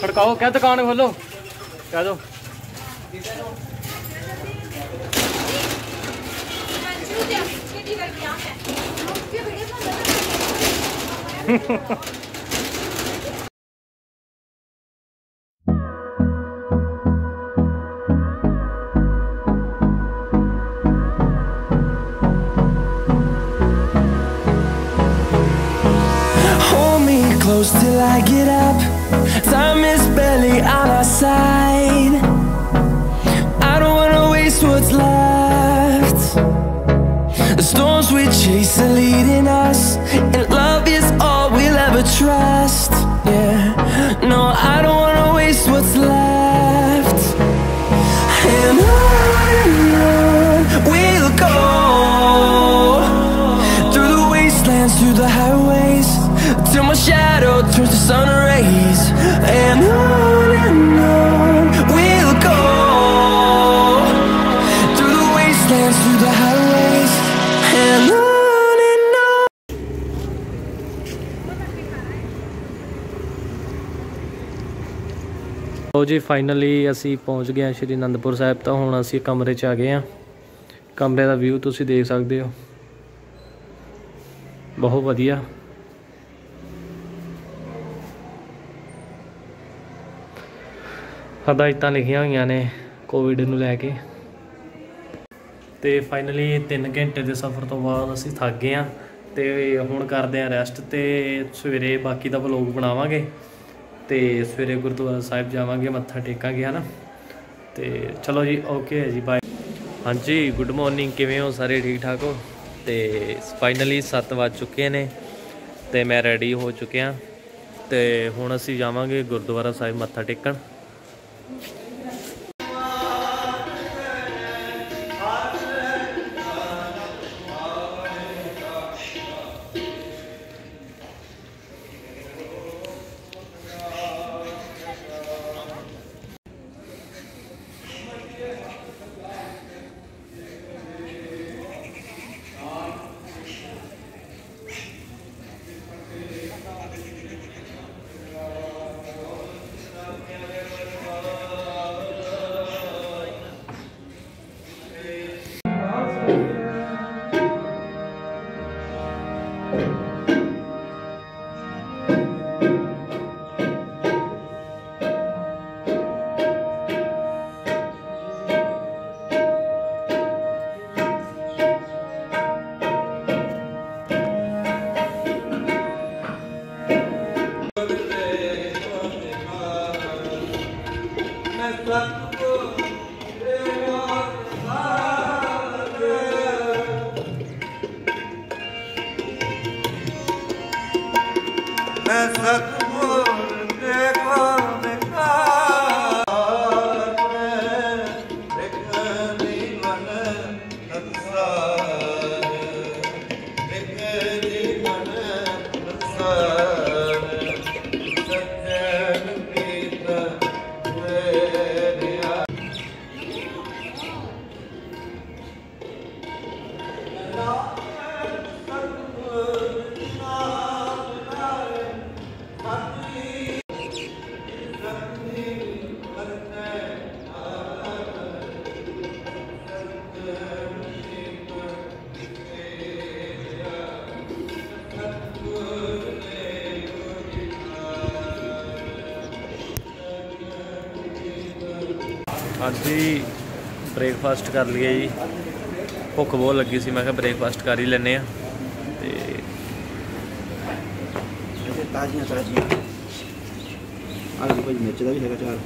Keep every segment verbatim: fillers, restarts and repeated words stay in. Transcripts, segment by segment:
खड़काओ, क्या दुकान खोलो, कह दो। Close till I get up. Time is barely on our side. I don't wanna waste what's left. The storms we chase are leading us, and love is all we'll ever trust. Yeah, no, I don't wanna waste what's left. And on and on we'll go, through the wastelands, through the highways, till my shadow turns to sun rays. And on and on we'll go, through the wastelands, through the highways, and on and on. तो जी finally असी पहुँच गए श्री आनंदपुर साहिब। तो हुण असी कमरे च आ गए हैं। कमरे का व्यू तुसी देख सकते हो, बहुत वधिया। हदायतां लिखियां हुई ने कोविड नूं लैके। तो फाइनली तीन घंटे के सफ़र तो बाद असी थक गए हैं। तो हुण करते हैं रैसट, तो सवेरे बाकी का व्लॉग बनावांगे। तो सवेरे गुरुद्वारा साहिब जावांगे, मत्था टेकांगे, है ना। तो चलो जी, ओके है जी, बाय। हाँ जी, गुड मॉर्निंग, किवें हो सारे, ठीक ठाक हो। तो फाइनली सत्त वज चुके ने, तो मैं रेडी हो चुकिया। तो हुण असी जावांगे गुरुद्वारा साहिब मत्था टेकण। हाँ जी, ब्रेकफास्ट कर लिया जी। भुख बहुत लगी सी, मैं ब्रेकफास्ट कर ही लेने। ताजियां ताजियां आलू भाई मिर्च का भी है चार।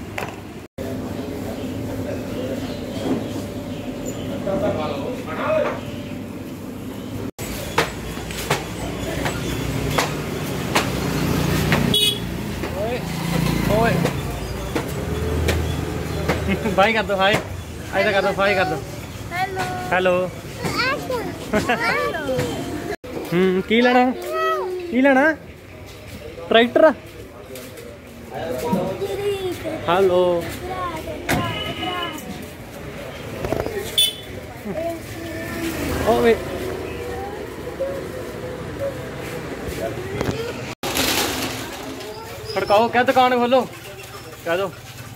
बाय कर दो, हाय ऐसा कर दो, हाय कर दो, हेलो हेलो। हम्म की लेना, की लेना, ट्रैक्टर। हेलो ओए खड़काओ, क्या दुकान खोलो, कह दो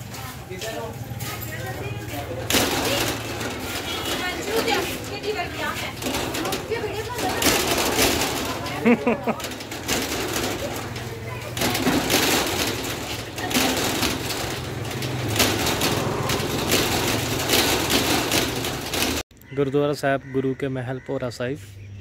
गुरुद्वारा साहिब गुरु के महल भोरा साहिब।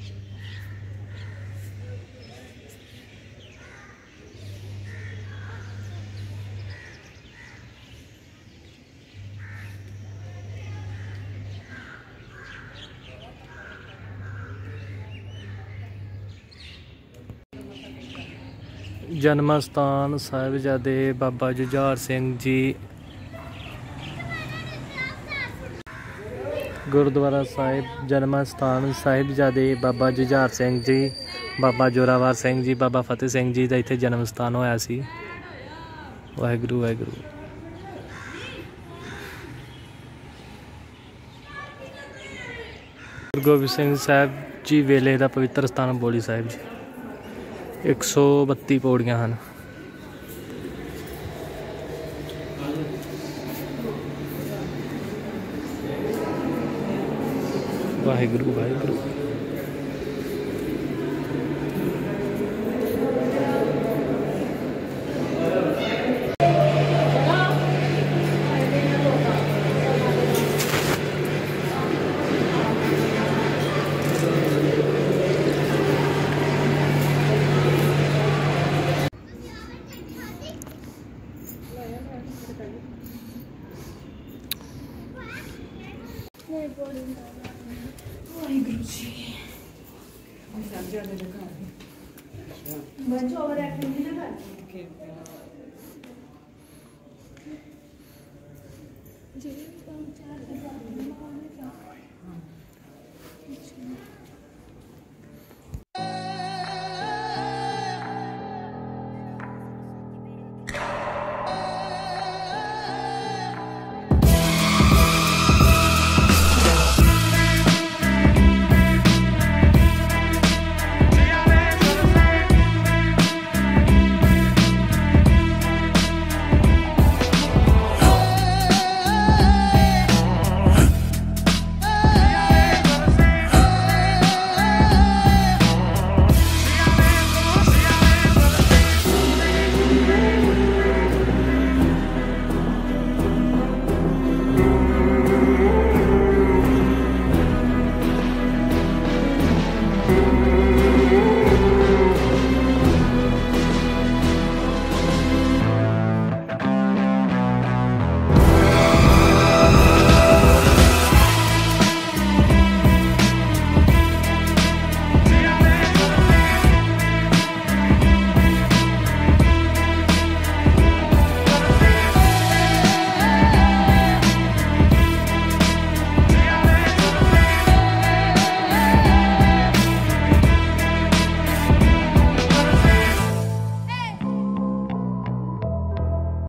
जन्म स्थान साहिबजादे बाबा जुझार सिंह जी। गुरुद्वारा साहिब जन्म स्थान साहिबजादे बाबा जुझार सिंह जी, बाबा जोरावर सिंह जी, बाबा फतेह सिंह जी का इत्थे जन्म स्थान होया सी। वाहिगुरू वाहिगुरू। गुरु गोबिंद सिंह साहब जी वेले का पवित्र स्थान बौली साहिब जी। एक सौ बत्ती पौड़ियां हैं। वाहिगुरू वाहिगुरू। वाहिगुरू जी बच्चों ओवर एक्टिंग नहीं ना कर जी